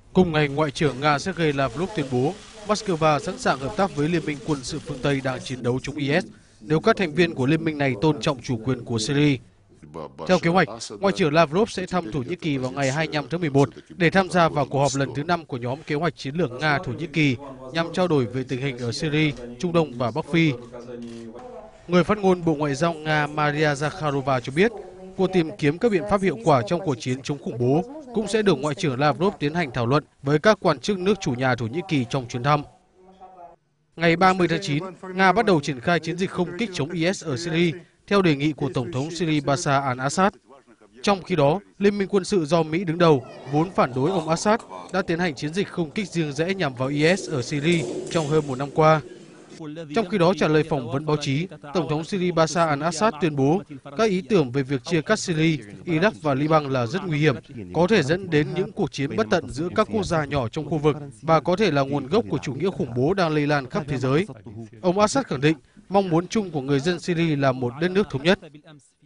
Cùng ngày, Ngoại trưởng Nga Sergei Lavrov tuyên bố Moscow sẵn sàng hợp tác với Liên minh quân sự phương Tây đang chiến đấu chống IS nếu các thành viên của liên minh này tôn trọng chủ quyền của Syria. Theo kế hoạch, Ngoại trưởng Lavrov sẽ thăm Thổ Nhĩ Kỳ vào ngày 25 tháng 11 để tham gia vào cuộc họp lần thứ 5 của nhóm kế hoạch chiến lược Nga-Thổ Nhĩ Kỳ nhằm trao đổi về tình hình ở Syria, Trung Đông và Bắc Phi. Người phát ngôn Bộ Ngoại giao Nga Maria Zakharova cho biết, cuộc tìm kiếm các biện pháp hiệu quả trong cuộc chiến chống khủng bố cũng sẽ được Ngoại trưởng Lavrov tiến hành thảo luận với các quan chức nước chủ nhà Thổ Nhĩ Kỳ trong chuyến thăm. Ngày 30 tháng 9, Nga bắt đầu triển khai chiến dịch không kích chống IS ở Syria theo đề nghị của Tổng thống Syria Bashar al-Assad. Trong khi đó, Liên minh quân sự do Mỹ đứng đầu, vốn phản đối ông Assad, đã tiến hành chiến dịch không kích riêng rẽ nhằm vào IS ở Syria trong hơn một năm qua. Trong khi đó, trả lời phỏng vấn báo chí, Tổng thống Syria Bashar al-Assad tuyên bố các ý tưởng về việc chia cắt Syria, Iraq và Liban là rất nguy hiểm, có thể dẫn đến những cuộc chiến bất tận giữa các quốc gia nhỏ trong khu vực và có thể là nguồn gốc của chủ nghĩa khủng bố đang lây lan khắp thế giới. Ông Assad khẳng định mong muốn chung của người dân Syria là một đất nước thống nhất.